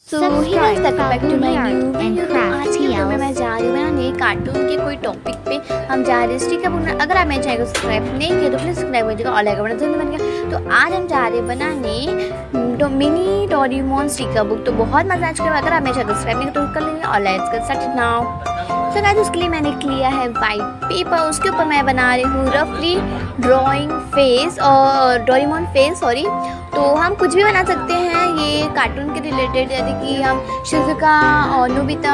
आज की वीडियो में मैं जा रही हूँ बनाने कार्टून के कोई टॉपिक पे हम जा रहे हैं स्टिकर बुक। अगर आप मेरे चैनल को सब्सक्राइब नहीं किया तो प्लीज़ सब्सक्राइब कीजिएगा और लाइक बटन बन गया। तो आज हम जा रहे हैं बनाने मिनी डोरेमोन स्टिकर बुक। तो बहुत मजा आज के। अगर आप मेरे चैनल को सब्सक्राइब नहीं तो कर लीजिए और let's get started now. So guys, उसके लिए मैंने लिया है वाइट पेपर। उसके ऊपर मैं बना रही हूँ रफली ड्राइंग फेस और डोरेमोन फेस तो हम कुछ भी बना सकते हैं ये कार्टून के रिलेटेड, जैसे कि हम शिजुका और नोबिता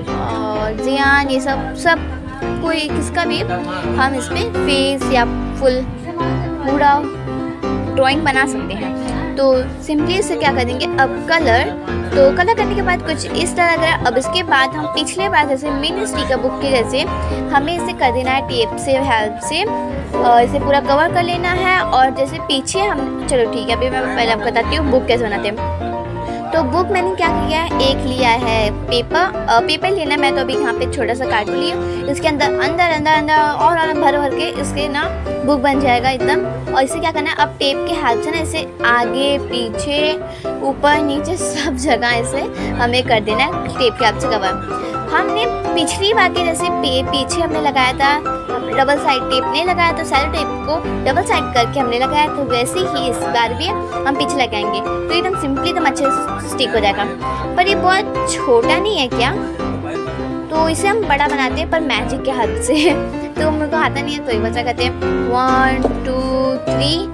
और जियान, ये सब कोई किसका भी हम इसमें फेस या फुल पूरा ड्राइंग बना सकते हैं। तो सिंपली इसे क्या करेंगे, अब कलर करने के बाद कुछ इस तरह का। अब इसके बाद हम पिछले बार जैसे मिनी स्टिकर बुक के जैसे हमें इसे कर देना है टेप से हेल्प से, इसे पूरा कवर कर लेना है। और जैसे पीछे हम चलो ठीक है, अभी मैं पहले आपको बताती हूँ बुक कैसे बनाते हैं। तो बुक मैंने क्या किया है, एक लिया है पेपर लेना। मैं तो अभी यहाँ पे छोटा सा कार्टून लिया, इसके अंदर और भर के इसके ना बुक बन जाएगा एकदम। और इसे क्या करना है, अब टेप के हेल्प से ना इसे आगे पीछे ऊपर नीचे सब जगह इसे हमें कर देना है टेप के हेल्प से कवर। हमने पिछली बार के जैसे पीछे हमने लगाया था डबल साइड टेप नहीं लगाया, तो सेलो टेप को डबल साइड करके हमने लगाया। तो वैसे ही इस बार भी हम पीछे लगाएंगे तो एकदम सिंपली एकदम अच्छे से स्टिक हो जाएगा। पर ये बहुत छोटा नहीं है क्या, तो इसे हम बड़ा बनाते हैं पर मैजिक के हाथ से। तो मेरे को आता नहीं है तो एक बच्चा कहते हैं 1 2 3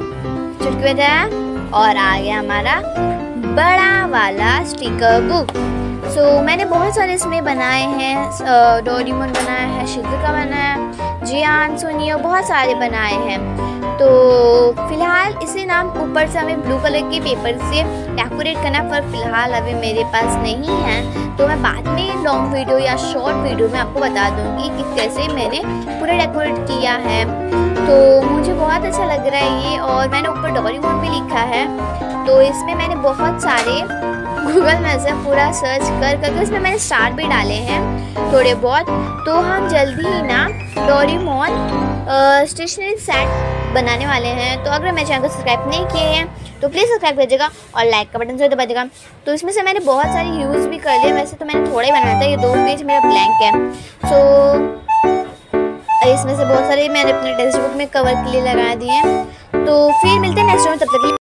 चुटकी बजाया और आ गया हमारा बड़ा वाला स्टिकर बुक। मैंने बहुत सारे इसमें बनाए हैं, डोरेमोन बनाया है, शिजुका बनाया है, जियान, सोनियो, बहुत सारे बनाए हैं। तो फिलहाल इसे नाम ऊपर से हमें ब्लू कलर के पेपर से डेकोरेट करना, पर फिलहाल अभी मेरे पास नहीं है। तो मैं बाद में लॉन्ग वीडियो या शॉर्ट वीडियो में आपको बता दूंगी कि कैसे मैंने पूरा डेकोरेट किया है। तो मुझे बहुत अच्छा लग रहा है ये। और मैंने ऊपर डोरेमोन भी लिखा है। तो इसमें मैंने बहुत सारे गूगल में से पूरा सर्च कर इसमें मैंने स्टार भी डाले हैं थोड़े बहुत। तो हम जल्दी ही ना डोरेमोन स्टेशनरी सेट बनाने वाले हैं। तो अगर मेरे चैनल को सब्सक्राइब नहीं किए हैं तो प्लीज़ सब्सक्राइब कीजिएगा और लाइक का बटन जरूर दबा दीजिएगा। तो इसमें से मैंने बहुत सारे यूज़ भी कर लिए, वैसे तो मैंने थोड़ा ही बनाया था, ये 2 पेज मेरा ब्लैंक है। इसमें से बहुत सारे मैंने अपने टेक्स्ट बुक में कवर के लिए लगा दिए हैं। तो फिर मिलते हैं नेक्स्ट टाइम, तब तक